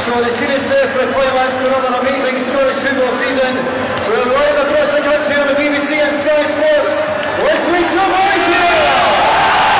So the series for the climax to another amazing Scottish football season. We're live across the country on the BBC and Sky Sports. Let's make some noise!